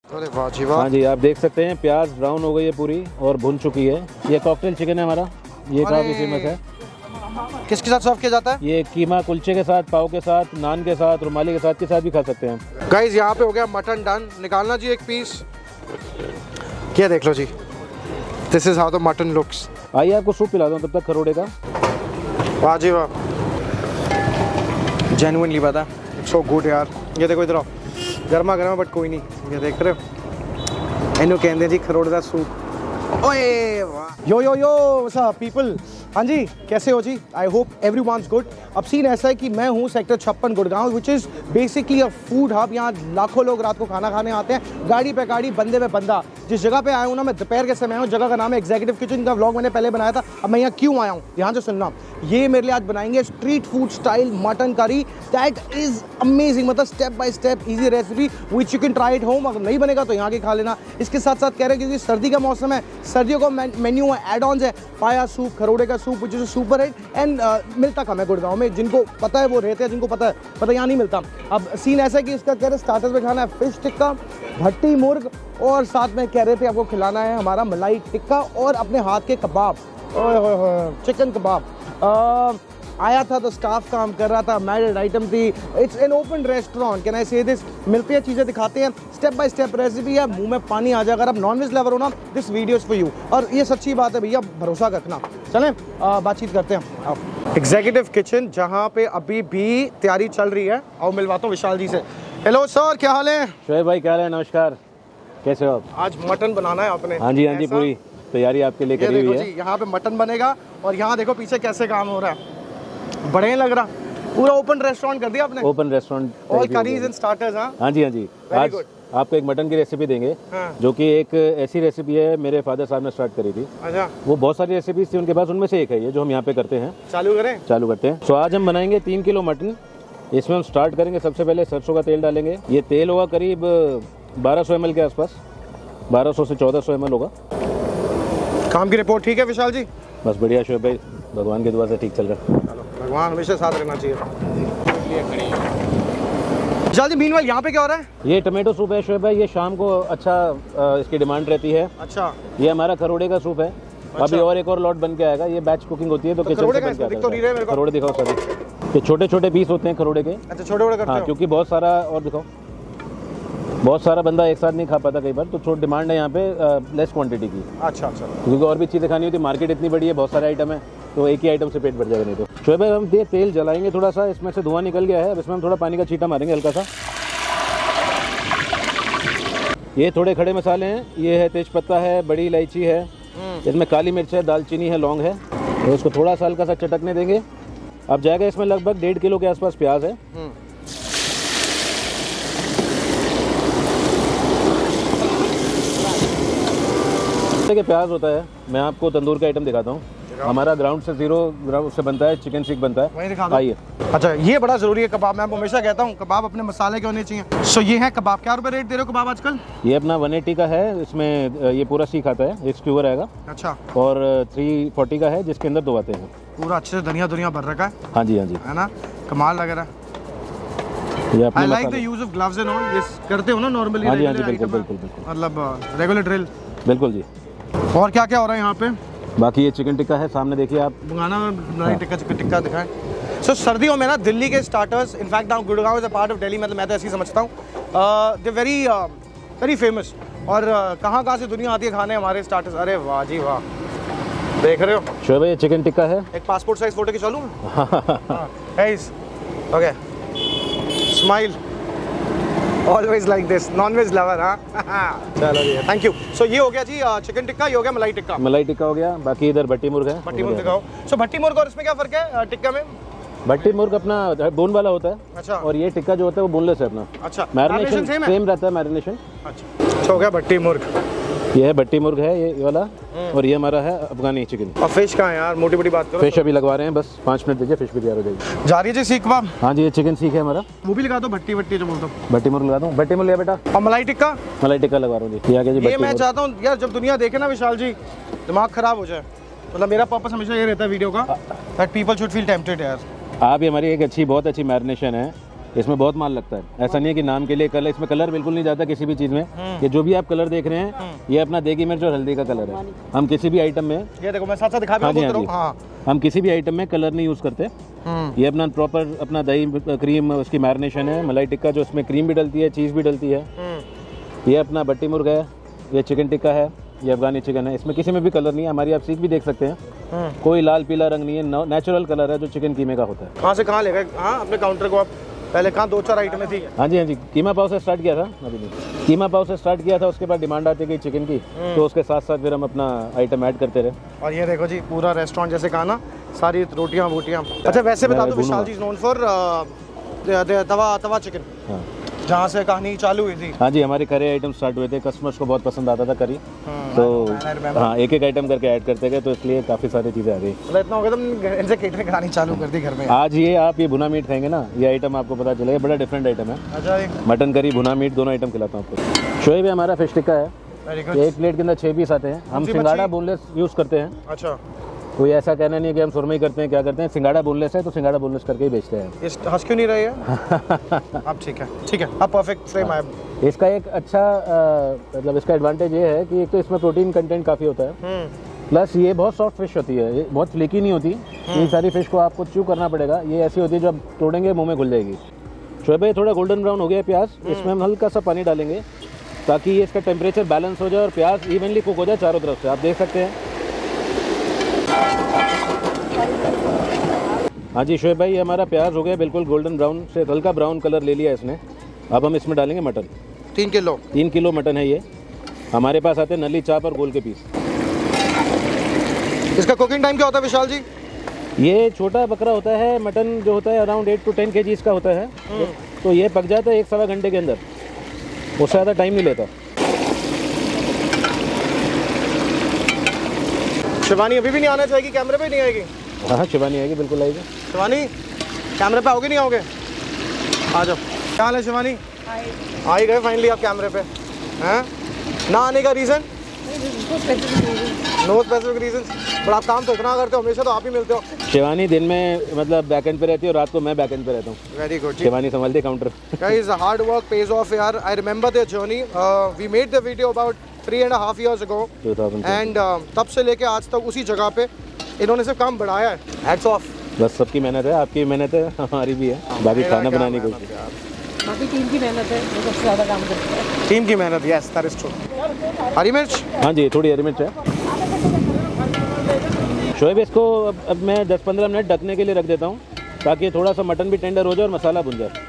अरे वाह जी वाह। हाँ जी, आप देख सकते हैं प्याज ब्राउन हो गई है पूरी और भुन चुकी है। ये कॉकटेल चिकन है हमारा, ये काफ़ी फेमस है। किसके साथ सर्व किया जाता है? ये कीमा कुलचे के साथ, पाव के साथ, नान के साथ, रुमाली के साथ भी खा सकते हैं। गाइस यहाँ पे हो गया मटन डन। निकालना जी एक पीस। क्या देख लो जी, this is how the mutton looks. आइए आपको सूप पिला दूँ तब तक खरोड़े का। वाह जी वाह, जेन्युइनली पता सो गुड यार। ये देखो इधर आओ, गर्मा गर्मा बट कोई नहीं। ये देख रहे हो, इन्हों कहते जी खरोड़े का सूप। ओए वाह। Yo yo yo what's up people. हाँ जी, कैसे हो जी? I hope everyone's good. अब सीन ऐसा है कि मैं हूँ sector 56 Gurgaon, which is basically a food hub. यहाँ लाखों लोग रात को खाना खाने आते हैं, गाड़ी पे गाड़ी, बंदे पे बंदा। जिस जगह पे आया हूँ ना, मैं दोपहर के समय आया हूँ। जगह का नाम है एग्जीक्यूटिव किचन। का व्लॉग मैंने पहले बनाया था। अब मैं यहाँ क्यों आया हूँ, ध्यान से सुनना। ये मेरे लिए आज बनाएंगे street food style mutton curry. That is amazing, मतलब step by step easy recipe which you can try at home. अगर नहीं बनेगा तो यहाँ के खा लेना। इसके साथ साथ कह रहे हैं क्योंकि सर्दी का मौसम है, सर्दियों का मेन्यू है, एड ऑन्स है। पाया सूप, खरोड़े का soup which is super hit and मिलता कम है गुड़गांव में। जिनको पता है वो रहते हैं, जिनको पता है पता यहाँ नहीं मिलता। अब सीन ऐसा है कि इसका कह रहे स्टार्टर्स में खाना है फिश टिक्का, भट्टी मुर्ग, और साथ में कह रहे थे आपको खिलाना है हमारा मलाई टिक्का और अपने हाथ के कबाब, चिकन कबाब। आया था तो स्टाफ काम कर रहा था, मैरिड आइटम थी। It's an open restaurant, can I say this. मिलती है चीज़ें, दिखाते हैं, स्टेप बाय स्टेप रेसिपी है। मुंह में पानी आ जाएगा। अगर आप नॉनवेज लवर हो ना, this video is for you. और ये सच्ची बात है भैया, भरोसा रखना। चलें बातचीत करते हैं। एग्जीक्यूटिव किचन जहाँ पे अभी भी तैयारी चल रही है, और मिलवाता हूँ विशाल जी से। हेलो सर, क्या हाल है? शोएब भाई क्या हाल है? नमस्कार, कैसे हो आप? आज मटन बनाना है आपने? हाँ जी हाँ जी, पूरी तैयारी आपके लिए करी हुई है। यहाँ पे मटन बनेगा और यहाँ देखो पीछे कैसे काम हो रहा है, बढ़िया लग रहा। पूरा ओपन रेस्टोरेंट कर दिया आपने? Open restaurant, all curries and starters. हाँ जी हाँ जी। आज आपको एक मटन की रेसिपी देंगे। हाँ। जो कि एक ऐसी रेसिपी है मेरे फादर साहब ने स्टार्ट करी थी। अच्छा। वो बहुत सारी रेसिपीज थी उनके पास, उनमें से एक है ये जो हम यहाँ पे करते हैं। चालू करते हैं। तो आज हम बनाएंगे 3 किलो मटन। इसमें हम स्टार्ट करेंगे, सबसे पहले सरसों का तेल डालेंगे। ये तेल होगा करीब 1200 ml के आसपास, 1200 से 1400 ml होगा। काम की रिपोर्ट ठीक है विशाल जी? बस बढ़िया शोएब भाई, भगवान की दुआ से ठीक चल रहा है। भगवान हमेशा साथ रहना चाहिए। विशाल जी मीनवाइल यहाँ पे क्या हो रहा है? ये टमाटो सूप है शोएब भाई, ये शाम को अच्छा इसकी डिमांड रहती है। अच्छा। ये हमारा खरोड़े का सूप है। अच्छा। अभी और एक और लॉट बन के आएगा। ये बैच कुकिंग होती है तो किचन से बन के आता है। खरोड़े दिखाओ सर, ये छोटे छोटे पीस होते हैं खरोड़े के। अच्छा, छोटे छोटे करते हो? हाँ, क्योंकि बहुत सारा, और दिखाओ, बहुत सारा बंदा एक साथ नहीं खा पाता कई बार, तो छोटी डिमांड है यहाँ पे लेस क्वांटिटी की। अच्छा अच्छा। क्योंकि और भी चीज़ें खानी होती है, मार्केट इतनी बड़ी है, बहुत सारे आइटम है, तो एक ही आइटम से पेट भर जाएगा नहीं। तो शोएब भाई हम ये तेल जलाएंगे थोड़ा सा, इसमें से धुआं निकल गया है। अब इसमें हम थोड़ा पानी का छींटा मारेंगे हल्का सा। ये थोड़े खड़े मसाले हैं, ये है तेजपत्ता है, बड़ी इलायची है, इसमें काली मिर्च है, दालचीनी है, लौंग है। तो इसको थोड़ा सा हल्का सा चटकने देंगे। अब जाएगा इसमें लगभग 1.5 किलो के आसपास प्याज है। के प्याज होता है, मैं आपको तंदूर का आइटम दिखाता हूँ। हमारा ग्राउंड से 0 ग्राउंड से बनता है, चिकन सीख बनता है। वहीं दिखा दो। आइए। अच्छा, ये बड़ा जरूरी है कबाब। मैं हमेशा कहता हूँ कबाब अपने मसाले के होने चाहिए। सो ये है कबाब। क्या रुपए रेट दे रहे हो कबाब आजकल? ये अपना 180 का है, इसमें ये पूरा सीख आता है, एक स्क्यूअर आएगा। अच्छा। और 340 का है जिसके अंदर 2 आते हैं। पूरा अच्छे से धनिया दुनिया भर रखा है। हाँ जी हाँ जी, है ना, कमाल लग रहा है। I like the use of gloves and all। ये करते हो ना नॉर्मली? हाँ जी हाँ जी, बिल्कुल बिल्कुल बिल्कुल, मतलब रेगुलर ड्रिल। बिल्कुल जी। और क्या क्या हो रहा है यहाँ पे? बाकी ये चिकन टिक्का है, सामने देखिए आप। बुगाना में टिक्का, चिकन टिक्का दिखाएं। सो सर्दियों में ना दिल्ली के starters, in fact now Gurgaon is a part of Delhi, मतलब मैं तो ऐसे ही समझता हूँ, दे वेरी फेमस। और कहाँ कहाँ से दुनिया आती है खाने हमारे स्टार्टर्स। अरे वाह जी वाह, देख रहे हो शोएब भाई, चिकन टिक्का है। एक पासपोर्ट साइज फोटो खिंचा लूँ? Okay, smile always like this, non veg lover. हाँ चलो जी, थैंक यू। सो ये हो गया जी चिकन टिक्का, ये हो गया मलाई टिक्का। मलाई टिक्का हो गया। बाकी इधर भट्टी मुर्ग है, भट्टी मुर्ग दिखाओ। सो भट्टी मुर्ग और इसमें क्या फर्क है टिक्का में? भट्टी मुर्ग अपना बोन वाला होता है। अच्छा। और ये टिक्का जो होता है वो बोनलेस है अपना। अच्छा, मैरिनेशन सेम रहता है, मैरिनेशन। अच्छा, हो गया भट्टी मुर्ग। ये है भट्टी मुर्ग है ये वाला, और ये हमारा है अफगानी चिकन। और फिश कहाँ है यार, मोटी बड़ी बात करो। फिश अभी लगवा रहे हैं, बस 5 मिनट दीजिए, फिश भी तैयार हो जाएगी। जा रही है जी सीख कबाब? हाँ जी, ये चिकन सीख है हमारा। वो भी लगा दो, भट्टी जो बोलता हूँ। भट्टी मुर्ग लगा दूँ? भट्टी मुर्ग लिया बेटा। और मलाई टिक्का? मलाई टिक्का लगवा रहा हूँ जी। ये मैं चाहता हूँ यार, जब दुनिया देखे ना विशाल जी, दिमाग खराब हो जाए। मतलब मेरा पर्पस हमेशा ये रहता है वीडियो का, that people should feel tempted यार। आप ही हमारी एक अच्छी, बहुत अच्छी मैरिनेशन है, इसमें बहुत माल लगता है, ऐसा नहीं है कि नाम के लिए कलर, इसमें कलर बिल्कुल नहीं जाता किसी भी चीज़ में। ये जो भी आप कलर देख रहे हैं ये अपना देगी मिर्च और हल्दी का कलर है। हम किसी भी आइटम में, ये देखो मैं साथ साथ दिखा हाँ जी, हाँ जी, हम किसी भी आइटम में कलर नहीं यूज़ करते। ये अपना प्रॉपर अपना दही क्रीम उसकी मैरिनेशन है, मलाई टिक्का जो इसमें क्रीम भी डलती है, चीज़ भी डलती है। ये अपना बट्टी मुर्गा है, ये चिकन टिक्का है, ये अफगानी चिकन है। इसमें किसी में भी कलर नहीं है, हमारी आप सीख भी देख सकते हैं, कोई लाल पीला रंग नहीं है, नेचुरल कलर है जो चिकन कीमे का होता है। कहाँ से कहाँ ले गए? हाँ अपने काउंटर को आप पहले कहाँ 2-4 आइटमें थी? हाँ जी, कीमा पाव से स्टार्ट किया था, अभी नहीं, कीमा पाव से स्टार्ट किया था, उसके बाद डिमांड आती गई चिकन की, तो उसके साथ साथ फिर हम अपना आइटम ऐड करते रहे। और ये देखो जी पूरा रेस्टोरेंट जैसे कहा ना, सारी रोटियाँ वोटियाँ। अच्छा वैसे बता दो, Vishal ji known for tawa chicken, जहाँ से कहानी चालू हुई थी। हाँ जी, हमारे करी आइटम स्टार्ट हुए थे, कस्टमर्स को बहुत पसंद आता था करी, तो हाँ एक एक आइटम करके ऐड करते गए, तो इसलिए काफ़ी सारी चीज़ें आ गई। मतलब इतना हो गया तुम इनसे केटरिंग करानी चालू कर दी घर में। आज ये आप ये भुना मीट खाएंगे ना, ये आइटम आपको पता चलेगा, बड़ा डिफरेंट आइटम है। अच्छा, मटन करी भुना मीट दोनों आइटम खिलाता हूँ आपको। शोएब हमारा फिश टिक्का है, एक प्लेट के अंदर 6 पीस आते हैं। हम सिंगाड़ा बोनलेस यूज़ करते हैं। अच्छा, कोई ऐसा कहना नहीं है कि हम सुरमई करते हैं, क्या करते हैं, सिंगाड़ा बोनलेस है तो सिंगाड़ा बोनलेस करके ही बेचते हैं। इस हंस क्यों नहीं रही है? अब ठीक है, अब परफेक्ट फ्रेम आया। इसका एक अच्छा मतलब इसका एडवांटेज ये है कि एक तो इसमें प्रोटीन कंटेंट काफ़ी होता है, प्लस ये बहुत सॉफ्ट फिश होती है, ये बहुत फ्लेकी नहीं होती। ये सारी फिश को आपको च्यू करना पड़ेगा, ये ऐसी होती है जो आप तोड़ेंगे मुँह में घुल जाएगी। शोएब भाई थोड़ा गोल्डन ब्राउन हो गया प्याज, इसमें हम हल्का सा पानी डालेंगे ताकि ये इसका टेम्परेचर बैलेंस हो जाए और प्याज इवनली कुक हो जाए चारों तरफ से। आप देख सकते हैं। हाँ जी शोएब भाई, ये हमारा प्याज हो गया बिल्कुल गोल्डन ब्राउन से हल्का ब्राउन कलर ले लिया इसने। अब हम इसमें डालेंगे मटन। 3 किलो मटन है ये। हमारे पास आते हैं नली चाप और गोल के पीस। इसका कुकिंग टाइम क्या होता है विशाल जी? ये छोटा बकरा होता है, मटन जो होता है अराउंड 8 to 10 kg का होता है, तो ये पक जाता है 1-1.25 घंटे के अंदर, उससे ज़्यादा टाइम नहीं लेता। शिवानी अभी भी नहीं आना चाहेगी? कैमरे पे नहीं आएगी? हाँ शिवानी आएगी, बिल्कुल आएगी। शिवानी कैमरे पे आओगे नहीं आओगे? आ जाओ। क्या हाल है शिवानी? आ ही गए फाइनली आप कैमरे पे हैं? ना आने का रीज़न? नो स्पेसिफिक रीजन, पर आप काम तो इतना करते हो, हमेशा तो आप ही मिलते हो। शिवानी दिन में मतलब बैक एंड पे रहती है और रात को मैं बैक एंड पे रहता हूँ। Very good. शिवानी संभालती है counter. Guys hard work pays off यार। I remember the journey, we made the video about 3.5 years ago and तब से लेके आज तक उसी जगह पे इन्होंने सिर्फ काम बढ़ाया है। Hats off. बस सबकी मेहनत है, आपकी मेहनत है, हमारी भी है, बाकी खाना बनाने की बाकी टीम की मेहनत है, वो सबसे ज़्यादा काम करता है। टीम की मेहनत, यस दैट इज ट्रू। हरी मिर्च? हाँ जी थोड़ी हरी मिर्च है। शोएब इसको अब मैं 10-15 मिनट ढकने के लिए रख देता हूँ ताकि थोड़ा सा मटन भी टेंडर हो जाए और मसाला भुन जाए।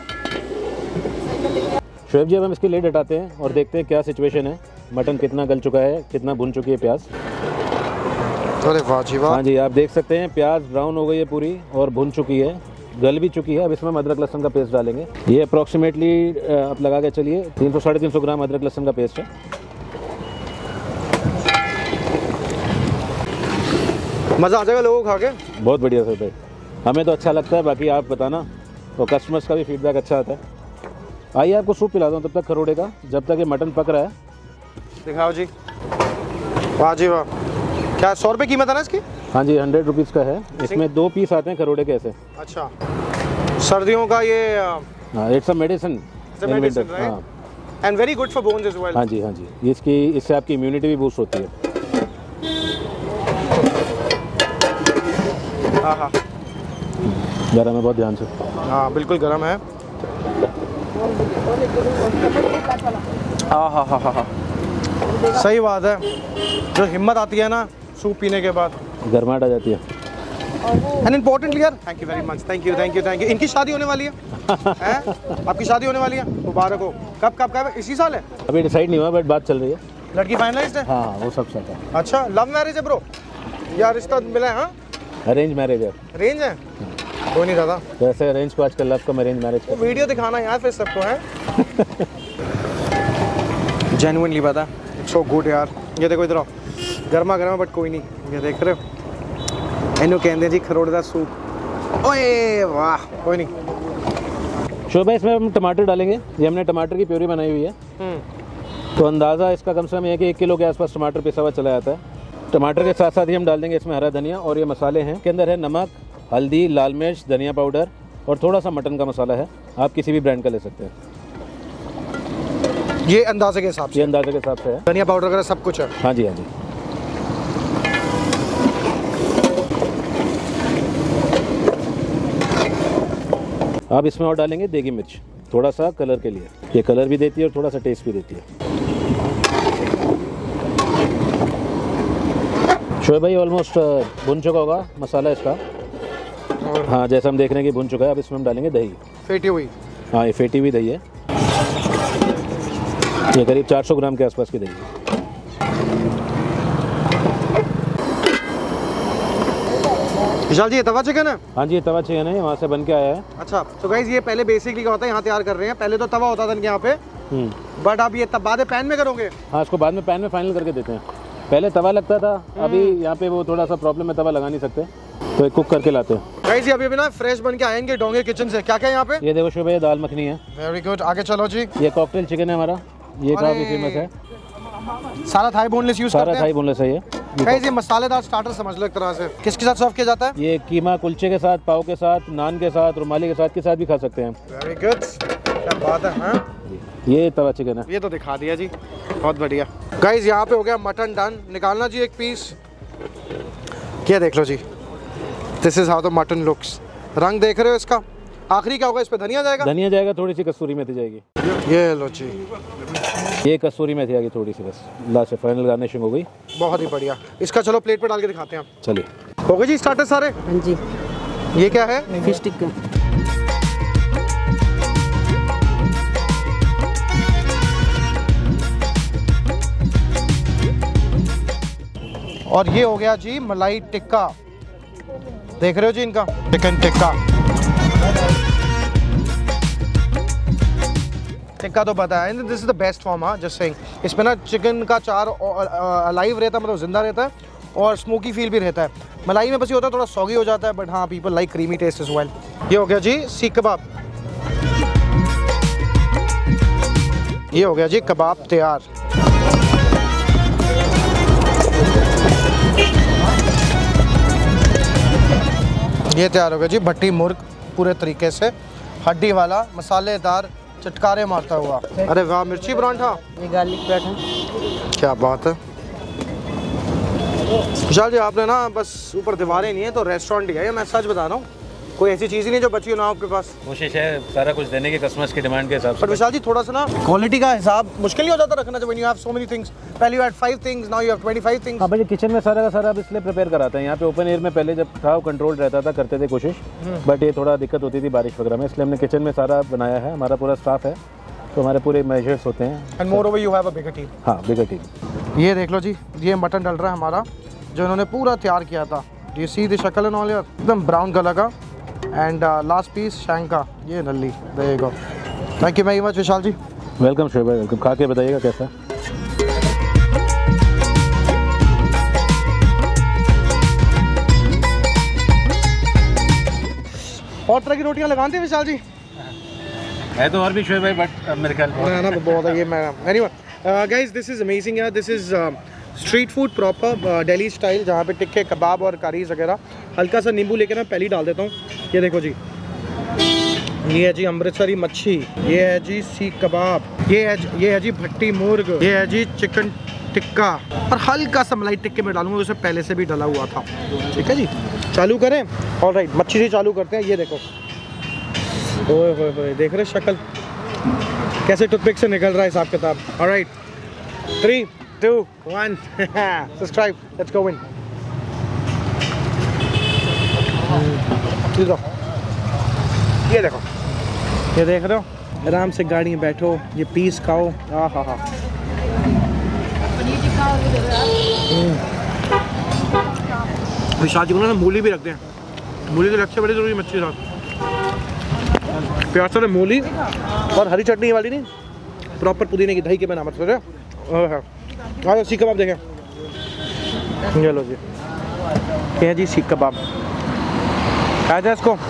शोएब जी अब हम इसकी लेड हटाते हैं और देखते हैं क्या सिचुएशन है, मटन कितना गल चुका है, कितना भुन चुकी है प्याज। अरे वाह जी वाह। हाँ जी आप देख सकते हैं प्याज ब्राउन हो गई है पूरी और भुन चुकी है, गल भी चुकी है। अब इसमें हम अदरक लहसुन का पेस्ट डालेंगे। ये अप्रॉक्सीमेटली आप लगा के चलिए 300-350 ग्राम अदरक लहसुन का पेस्ट है। मज़ा आ जाएगा लोगों को खा के। बहुत बढ़िया सर भाई, हमें तो अच्छा लगता है, बाकी आप बताना, तो कस्टमर्स का भी फीडबैक अच्छा आता है। आइए आपको सूप पिलाता हूँ तब तक खरोड़े का, जब तक ये मटन पक रहा है। दिखाओ जी। वाह जी वाह। क्या 100 रुपये कीमत है ना इसकी? हाँ जी 100 रुपीज़ का है। इसमें 2 पीस आते हैं खरोड़े के ऐसे। अच्छा, सर्दियों का ये हाँ it's a medicine and very good for bones as well. हाँ जी इसकी इससे आपकी इम्यूनिटी भी बूस्ट होती है। हाँ हाँ गरम है बहुत, ध्यान से। हाँ बिल्कुल गरम है। हाँ हाँ हाँ हाँ हाँ सही बात है। जो हिम्मत आती है ना सूप पीने के बाद, गर्माहट आ जाती है। एंड इम्पोर्टेंटली यार, thank you very much, thank you thank you thank you. इनकी शादी होने वाली है हैं? आपकी शादी होने वाली है, मुबारक हो। कब इसी साल है? अभी डिसाइड नहीं हुआ बट बात चल रही है। लड़की फाइनलाइज्ड है? हाँ वो सब सही है। अच्छा, लव मैरिज है ब्रो या रिश्ता मिला है? हाँ अरेंज मैरिज है। रेंज है? कोई नहीं दादा, वैसे अरेंज को आजकल लव कम अरेंज मैरिज वो वीडियो दिखाना यार फिर सबको है। जेन्युइनली पता है, इट्स सो गुड यार। ये देखो इधर आओ, गर्मा गर्मा बट कोई नहीं, ये देख रहे हो, इन्हों कहते जी खरोड़े का सूप। ओए वाह, कोई नहीं। शोभा इसमें हम टमाटर डालेंगे। ये हमने टमाटर की प्यूरी बनाई हुई है, तो अंदाज़ा इसका कम से कम 1 किलो के आसपास टमाटर पिसा हुआ चला जाता है। टमाटर के साथ साथ ही हम डाल देंगे इसमें हरा धनिया, और ये मसाले हैं के अंदर है नमक, हल्दी, लाल मिर्च, धनिया पाउडर और थोड़ा सा मटन का मसाला है। आप किसी भी ब्रांड का ले सकते हैं, ये अंदाजे के हिसाब से, ये अंदाजे के हिसाब से है। धनिया पाउडर वगैरह सब कुछ है। हाँ जी, हाँ जी। आप इसमें और डालेंगे देगी मिर्च, थोड़ा सा कलर के लिए। ये कलर भी देती है और थोड़ा सा टेस्ट भी देती है। शोएब भाई ऑलमोस्ट भुन चुका होगा मसाला इसका। हाँ, जैसा हम देख रहे हैं कि भुन चुका है। अब इसमें हम डालेंगे दही, फेटी हुई। हाँ ये फेटी हुई दही है। ये करीब 400 ग्राम के आसपास की दही है। विशाल जी ये तवा चिकन है? हाँ जी, ये तवा चिकन है, वहाँ से बन के आया है। अच्छा, तो गाइस ये पहले बेसिकली क्या होता है यहाँ तैयार कर रहे हैं, पहले तो तवा होता था इनके यहाँ पे, बट अब ये तब बाद पैन में करोगे? हाँ, इसको बाद में पैन में फाइनल करके देते हैं। पहले तवा लगता था, अभी यहाँ पे वो थोड़ा सा प्रॉब्लम है, तवा लगा नहीं सकते, तो एक कुक करके लाते हैं। गाइस ये अभी ना फ्रेश बन के आएंगे डोंगे किचन से। क्या क्या है यहाँ पे? ये देखो शोएब भाई, दाल मखनी है। वेरी गुड, आगे चलो जी। ये कॉकटेल चिकन है हमारा, ये काफी फेमस है। सारा थाई बोनलेस यूज करते हैं? सारा थाई बोनलेस है ये। गाइस ये मसालेदार स्टार्टर समझ लो एक तरह से। किसके साथ सर्व किया जाता है? ये कीमा कुलचे के साथ, पाव के साथ, नान के साथ, रुमाली के साथ भी खा सकते हैं। वेरी गुड, क्या बात है। हाँ ये तवा चिकन है। ये तो दिखा दिया जी, बहुत बढ़िया। गाइस यहाँ पे हो गया मटन डन। निकालना जी एक पीस। क्या देख लो जी, this is how the mutton looks. रंग देख रहे हो इसका? आखिरी क्या होगा इस पे? धनिया जाएगा? धनिया जाएगा, थोड़ी सी कसूरी मेथी जाएगी। ये लो जी, ये कसूरी मेथी आ गई थोड़ी सी, बस लास्ट फाइनल गार्निशिंग हो गई। बहुत ही बढ़िया। इसका चलो प्लेट पे डाल के दिखाते हैं। चलिए, हो गए जी स्टार्टर सारे? हाँ जी, ये क्या है? फिश टिक्का। और ये हो गया जी मलाई टिक्का। देख रहे हो जी इनका चिकन टिक्का। टिक्का तो पता है, this is the best form. हाँ जस्ट सेइंग, इसमें ना चिकन का चार अलाइव रहता है, मतलब जिंदा रहता है, और स्मोकी फील भी रहता है। मलाई में बस ये होता है थोड़ा सॉगी हो जाता है, बट हाँ people like creamy taste as well. ये हो गया जी सीख कबाब। ये हो गया जी कबाब तैयार। ये तैयार हो गया जी भट्टी मुर्ग, पूरे तरीके से हड्डी वाला, मसालेदार, चटकारे मारता हुआ। अरे वाह, मिर्ची परांठा। ये गार्लिक पराठा। क्या बात है विशाल जी, आपने ना बस ऊपर दीवारें नहीं है तो रेस्टोरेंट ही है। मैं सच बता रहा हूँ, कोई ऐसी चीज़ ही नहीं जो बची हो ना आपके पास। कोशिश है सारा कुछ देने की कस्टमर्स की डिमांड के हिसाब से। बट विशाल जी थोड़ा सा ना क्वालिटी का हिसाब मुश्किल ही हो जाता रखना, जब when you have so many things. पहले you had 5 things, now you have 25 things. हाँ भाई, किचन में सारा का सारा अब इसलिए प्रिपेयर कराते हैं। यहाँ पे ओपन एयर में पहले जब था वो कंट्रोल रहता था, करते थे कोशिश, बट ये थोड़ा दिक्कत होती थी बारिश वगैरह में, इसलिए हमने किचन में सारा बनाया है। हमारा पूरा स्टाफ है, तो हमारे पूरे मेजर्स होते हैं। And moreover you have a bigger team. हाँ, बिगर टीम। ये देख लो जी, ये मटन डल रहा है हमारा, जो इन्होंने पूरा तैयार किया था। यू सी द शक्ल एंड ऑल, एकदम ब्राउन कलर का। एंड लास्ट पीस शैंका, ये नल्ली। There you go. Thank you very much Vishal ji. Welcome Shoaib भाई, वेलकम। खा के बताइएगा कैसा। और तरह की रोटियां लगाते हैं विशाल जी? है तो और भी शोएब भाई, बट मेरे ख्याल ना ना बहुत है ये। मैं anyway guys, this is amazing यार। This is street food proper Delhi style, जहाँ पे टिक्के कबाब और करीज वगैरह। हल्का सा नींबू लेकर मैं पहले ही डाल देता हूँ। ये देखो जी, ये है जी अमृतसरी मच्छी, ये है जी सीख कबाब, ये है जी भट्टी मुर्ग, ये है जी चिकन टिक्का, और हल्का सा मलाई टिक्के में डालूंगा, उसे पहले से भी डाला हुआ था। ठीक है जी, चालू करें? ऑलराइट, मच्छी से चालू करते हैं। ये देखो, ओए होए होए, देख रहे शक्ल कैसे टूथपिक से निकल रहा है हिसाब किताब। Alright, 3 2 1 subscribe, let's go in. ये देखो, ये देख रहे हो, आराम से गाड़ी में बैठो, ये पीस खाओ। हाँ, विशाल जी को ना मूली भी रखते हैं। मूली तो रखते बड़ी जरूरी मच्छी साथ, प्याज से मूली और हरी चटनी वाली नहीं, प्रॉपर पुदीने की दही के बना। मतलब हाँ, सीख कबाब देखें। ये लो जी, ये है जी सीख कबाब। खाया जाए इसको।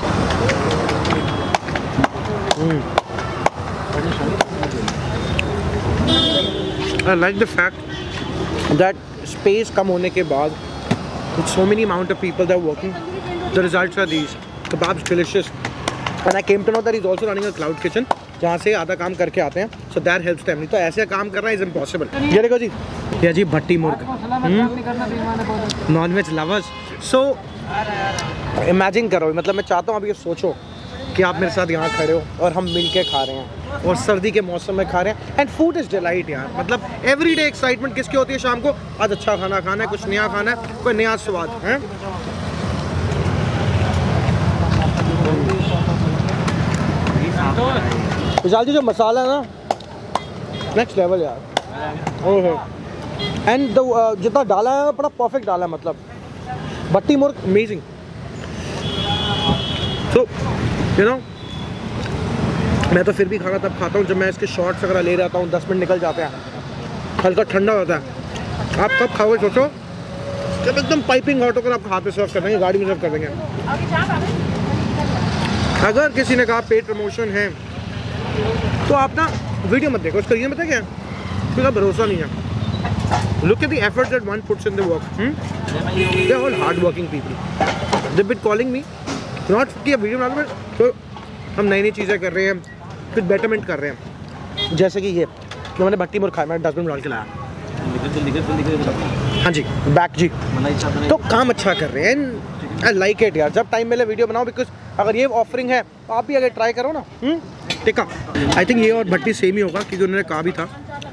I like the fact that space कम होने के बाद with so many amount of people that are working, the results are these. Kebabs delicious, And I came to know that he's also running a cloud kitchen, जहाँ से आधा काम करके आते हैं. So that helps them. नहीं तो ऐसे काम करना is impossible. ये देखो जी, ये जी भट्टी मुर्ग. Non-veg lovers. So imagine करो, मतलब मैं चाहता हूँ अब ये सोचो कि आप मेरे साथ यहाँ खड़े हो और हम मिल के खा रहे हैं और सर्दी के मौसम में खा रहे हैं. एंड फूड इज़ डिलाइट यार. मतलब एवरीडे एक्साइटमेंट किसकी होती है शाम को? आज अच्छा खाना खाना है, कुछ नया खाना है, कोई नया स्वाद है. विशाल जी जो मसाला है ना, नेक्स्ट लेवल यार. ओहो. एंड जितना डाला है बड़ा परफेक्ट डाला है. मतलब भट्टी मुर्ग अमेजिंग. तो यू नो मैं तो फिर भी खाना तब खाता हूँ जब मैं इसके शॉर्ट्स वगैरह ले रहता हूँ. 10 मिनट निकल जाते हैं, हल्का ठंडा होता है. आप कब खाओगे सोचो, जब एकदम पाइपिंग हॉट होकर आप हाथ पे सर्व कर देंगे, गाड़ी में सर्व कर देंगे. अगर किसी ने कहा पेड प्रमोशन है तो आप ना वीडियो मत देखो. उसका रीज़न पता क्या है? उसका भरोसा नहीं है. Look at the efforts that one puts in the work. They are all hard working people. They been calling me not कि वीडियो बना तो हम नई नई चीज़ें कर रहे हैं, कुछ बेटरमेंट कर रहे हैं. जैसे कि ये जो मैंने भट्टी मुर्ग खाया, मैंने डस्टबिन में डाल के लाया. हाँ जी बैक जी. तो काम अच्छा कर रहे हैं. आई लाइक इट यार. जब टाइम मिले वीडियो बनाओ, बिकॉज अगर ये ऑफरिंग है तो आप भी अगर ट्राई करो ना. टिक्का आई थिंक ये और भट्टी सेम ही होगा क्योंकि उन्होंने कहा भी था.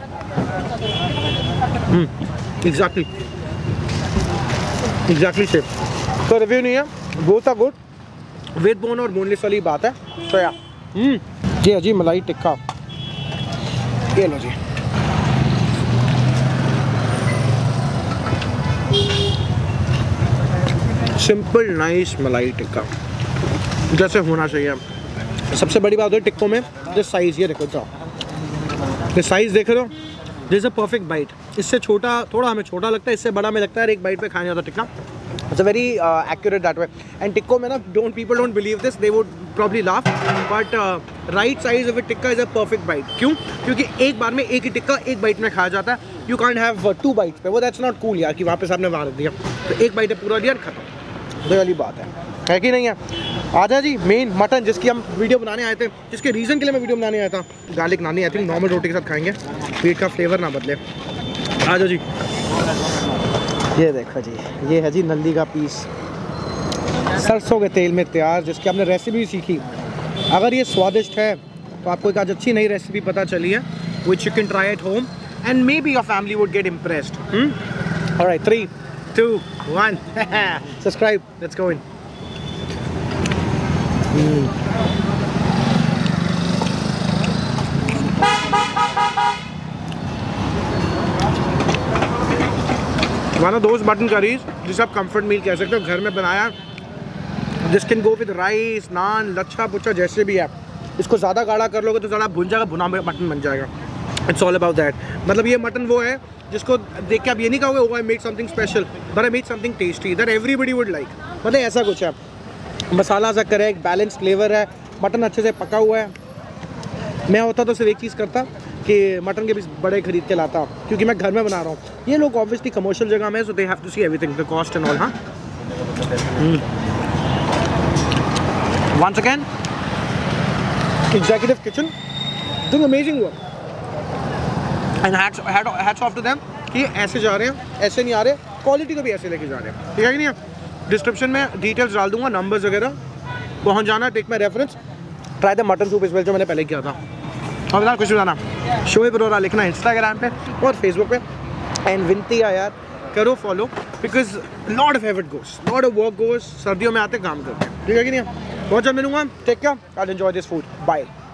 Exactly same. तो रिव्यू नहीं है, both are good. With bone और बोनलेस वाली बात है. तो यार ये है जी मलाई टिक्का. ये लो जी. सिंपल नाइस मलाई टिक्का जैसे होना चाहिए. सबसे बड़ी बात है टिक्कों में जो साइज़. ये देखो जाओ, ये साइज़ देख रहे हो, this is a perfect bite. इससे छोटा थोड़ा हमें छोटा लगता है, इससे बड़ा हमें लगता है एक बाइट पे खाने जाता tikka. It's a very accurate that way. And टिक्कों में ना people don't believe this, they would probably laugh, but right size of a tikka is a perfect bite. क्यों? क्योंकि एक बार में एक ही टिक्का एक बाइट में खाया जाता है. यू कांट हैव 2 बाइट्स पे. वो दैट्स नॉट कूल यार कि वापस आपने वहाँ रख दिया. तो एक बाइट पूरा लिया खत्म. दो वाली बात है कि नहीं है? आजा जी मेन मटन जिसकी हम वीडियो बनाने आए थे, जिसके रीज़न के लिए मैं वीडियो बनाने आया था. गार्लिक नानी आई थिंक नॉर्मल रोटी के साथ खाएंगे, पेट का फ्लेवर ना बदले. आजा जी. ये देखो जी, ये है जी नंदी का पीस सरसों के तेल में तैयार, जिसकी हमने रेसिपी सीखी. अगर ये स्वादिष्ट है तो आपको एक आज अच्छी नई रेसिपी पता चली है, which you can try at home and maybe your family would get impressed. Alright 3, 2, 1 subscribe. Let's go in. हमारा दोस्त मटन करीज जिसे आप कंफर्ट मील कह सकते हो, घर में बनाया. This can go with rice, naan, लच्छा पुच्छा जैसे भी है. इसको ज़्यादा गाढ़ा कर लोगे तो ज़्यादा भुन जाएगा, भुना मटन बन जाएगा. It's all about that. मतलब ये मटन वो है जिसको देख के आप ये नहीं कहोगे oh I made something special, but I made something tasty that everybody would like. मतलब ऐसा कुछ है. मसाला सा करेक्ट, बैलेंस फ्लेवर है, मटन अच्छे से पका हुआ है. मैं होता तो सिर्फ एक चीज़ करता कि मटन के पीस बड़े खरीद के लाता, क्योंकि मैं घर में बना रहा हूँ. ये लोग ऑब्वियसली कमर्शियल जगह में, so they have to see everything, the cost and all. हाँ once again executive kitchen doing amazing work and hats off to them कि ऐसे जा रहे हैं, ऐसे नहीं आ रहे, क्वालिटी को भी ऐसे लेके जा रहे हैं. ठीक है कि नहीं? डिस्क्रिप्शन में डिटेल्स डाल दूंगा, नंबर्स वगैरह. पहुंच जाना, take my reference. Try the mutton soup as well जो मैंने पहले किया था. और बता कुछ बताना, शोएब अरोरा लिखना इंस्टाग्राम पे और फेसबुक पे. एंड विनती है यार करो follow, because lot of effort goes, lot of work goes. सर्दियों में आते काम करते हैं. ठीक है कि नहीं? बहुत जल्द मिलूंगा. Take care, I enjoy this food. Bye.